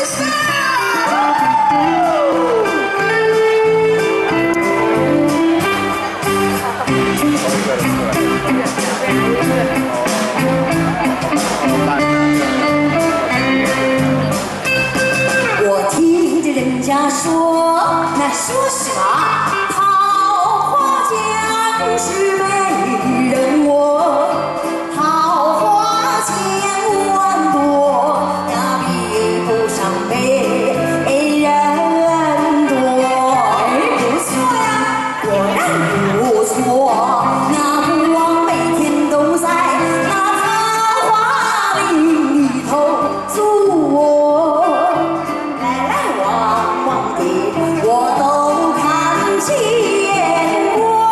我听着人家说，那说什么桃花江是美人窝，桃花千万朵，呀比不上美人多。哎，不错呀，果然不错。那不枉每天都在那桃花林里头坐，来来往往的我都看见过。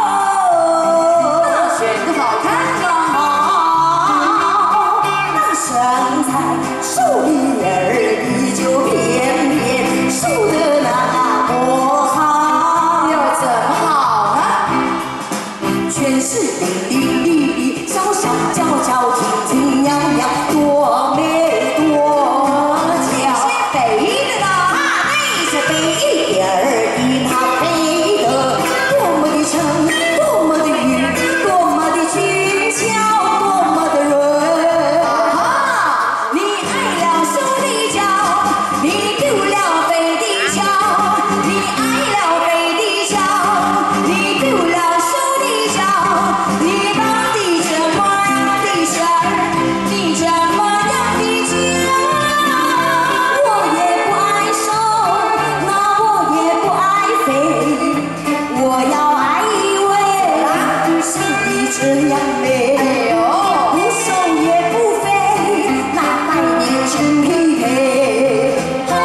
那选个好看的好，那身材瘦一点儿的就偏偏瘦得那么好。要怎么好呢？全是伶伶俐俐，小小娇娇，挺挺娘娘，多美多娇。肥的呢，那是肥一点儿的，它肥得多么的撑，多么的匀，多么的俊俏，多么的润。啊，你爱了瘦的脚，你丢了肥的脚，你爱了肥的脚，你丢了瘦的脚，你绑的什么样的线儿，你什么样的脚？我也不爱瘦，那我也不爱肥，我要爱一位像你这样美。不瘦也不肥，那百年真匹配。桃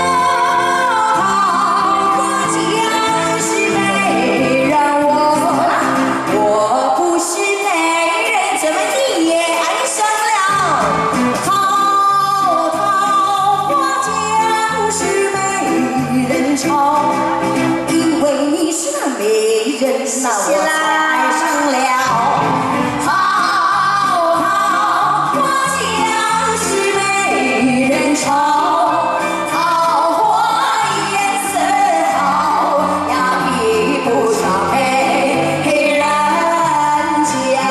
花江是美人窝，我不是美人，怎么你也爱上了？桃花江是美人巢，因为你是那美人，那我才爱上了。桃花江是美人巢，桃花颜色好，呀比不上美人娇。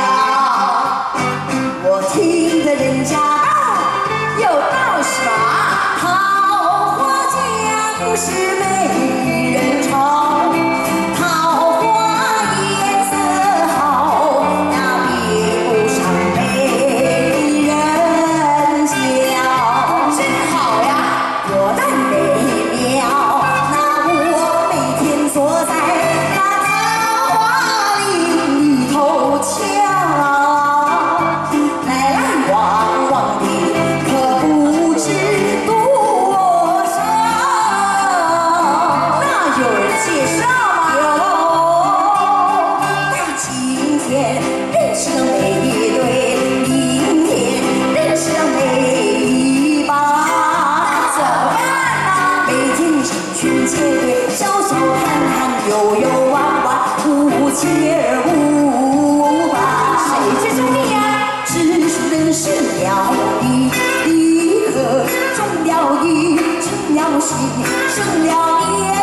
我听的人家道，又道什么？桃花江是美人巢，桃花颜色好，呀比不上美人娇。真好呀，多大美妙！那我每天坐在那桃花林里头瞧，来来往往的可不知多少。那有人介绍吗？有。那今天认识了美一对，明天认识了美一把，那怎么办呢？每天成群结队，笑笑谈谈，悠悠玩玩，无节无伴。谁最重要呀？知书人是了一，立刻中了意，成了心，生了念。